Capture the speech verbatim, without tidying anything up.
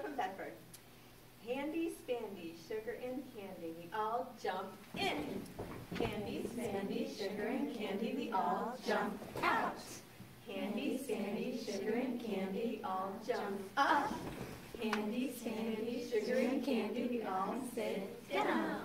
from Bedford. Handy, Spandy, sugar and candy, we all jump in. Handy, Spandy, sugar and candy, we all jump out. Handy, Spandy, sugar and candy, we all jump up. Handy, Spandy, sugar and candy, we all sit down.